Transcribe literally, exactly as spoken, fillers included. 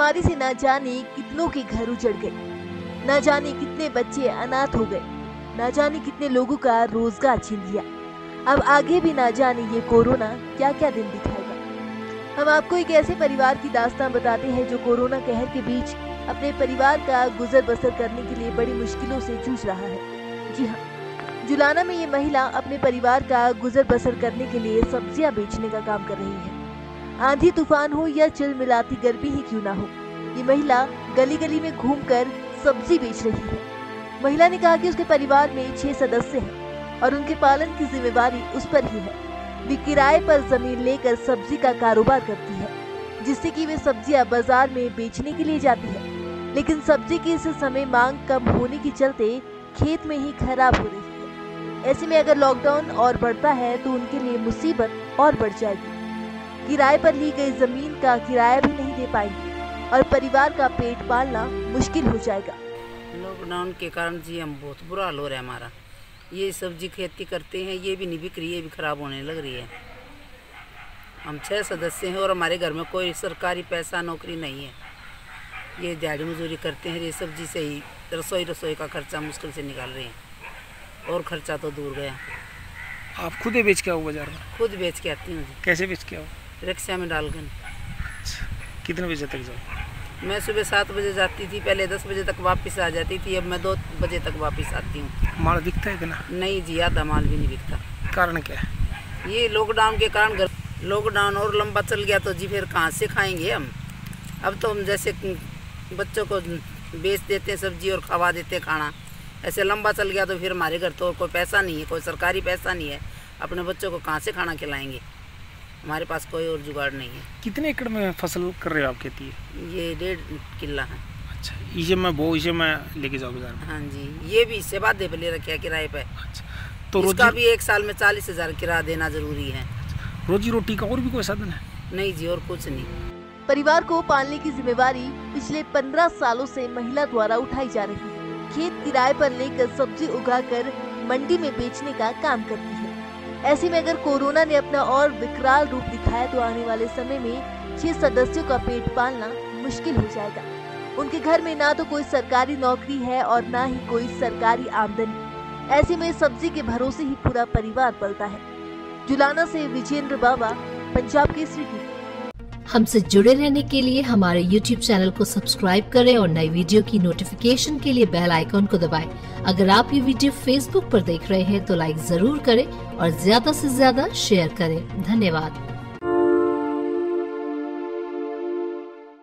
महामारी से न जाने कितनों के घर उजड़ गए, न जाने कितने बच्चे अनाथ हो गए, न जाने कितने लोगों का रोजगार छीन लिया। अब आगे भी न जाने ये कोरोना क्या क्या दिन दिखाएगा। हम आपको एक ऐसे परिवार की दास्तान बताते हैं जो कोरोना कहर के बीच अपने परिवार का गुजर बसर करने के लिए बड़ी मुश्किलों से जूझ रहा है। जी हाँ, जुलाना में ये महिला अपने परिवार का गुजर बसर करने के लिए सब्जियां बेचने का काम कर रही है। आंधी तूफान हो या चिलमिलाती गर्मी ही क्यों ना हो, ये महिला गली गली में घूमकर सब्जी बेच रही है। महिला ने कहा कि उसके परिवार में छह सदस्य हैं और उनके पालन की जिम्मेवारी उस पर ही है। वे किराए पर जमीन लेकर सब्जी का कारोबार करती है, जिससे कि वे सब्जियां बाजार में बेचने के लिए जाती है। लेकिन सब्जी की इस समय मांग कम होने के चलते खेत में ही खराब हो रही है। ऐसे में अगर लॉकडाउन और बढ़ता है तो उनके लिए मुसीबत और बढ़ जाएगी। किराए पर ली गई जमीन का किराया भी नहीं दे पाएंगे और परिवार का पेट पालना मुश्किल हो जाएगा। लॉकडाउन के कारण जी हम बहुत बुरा हाल हो रहा है हमारा। ये सब्जी खेती करते हैं, ये भी नहीं बिक रही है, ये भी खराब होने लग रही है। हम छह सदस्य हैं और हमारे घर में कोई सरकारी पैसा नौकरी नहीं है। ये दिहाड़ी मजदूरी करते हैं, ये सब्जी से ही रसोई रसोई का खर्चा मुश्किल से निकाल रहे हैं और खर्चा तो दूर गया। आप खुद ही बेच के आओ बाजार में? खुद बेच के आती हूँ जी। कैसे बेच के आओ? रिक्शा में डालकर। कितने बजे तक जाओ? मैं सुबह सात बजे जाती थी, पहले दस बजे तक वापस आ जाती थी, अब मैं दो बजे तक वापस आती हूँ। माल बिकता है इतना? नहीं जी, आधा माल भी नहीं बिकता। कारण क्या है? ये लॉकडाउन के कारण। लॉकडाउन और लंबा चल गया तो जी फिर कहाँ से खाएंगे हम। अब तो हम जैसे बच्चों को बेच देते हैं सब्जी और खवा देते हैं खाना, ऐसे लंबा चल गया तो फिर हमारे घर तो कोई पैसा नहीं है, कोई सरकारी पैसा नहीं है, अपने बच्चों को कहाँ से खाना खिलाएंगे। हमारे पास कोई और जुगाड़ नहीं है। कितने एकड़ में फसल कर रहे हो आप खेती? ये डेढ़ किला है। अच्छा, इसे मैं वो इसे मैं लेके जाओ बाजार में? हाँ जी, ये भी इससे बाद दे ले रखे है किराए पे। अच्छा, तो इसका भी एक साल में चालीस हजार किराया देना जरूरी है। रोजी रोटी का और भी कोई साधन है? नहीं जी, और कुछ नहीं। परिवार को पालने की जिम्मेवारी पिछले पंद्रह सालों से महिला द्वारा उठाई जा रही है। खेत किराए पर लेकर सब्जी उगाकर मंडी में बेचने का काम करती है। ऐसे में अगर कोरोना ने अपना और विकराल रूप दिखाया तो आने वाले समय में छह सदस्यों का पेट पालना मुश्किल हो जाएगा। उनके घर में ना तो कोई सरकारी नौकरी है और ना ही कोई सरकारी आमदनी। ऐसे में सब्जी के भरोसे ही पूरा परिवार पलता है। जुलाना से विजेंद्र बाबा, पंजाब केसरी टीवी। हमसे जुड़े रहने के लिए हमारे यूट्यूब चैनल को सब्सक्राइब करें और नई वीडियो की नोटिफिकेशन के लिए बेल आइकॉन को दबाएं। अगर आप ये वीडियो फेसबुक पर देख रहे हैं तो लाइक जरूर करें और ज्यादा से ज्यादा शेयर करें। धन्यवाद।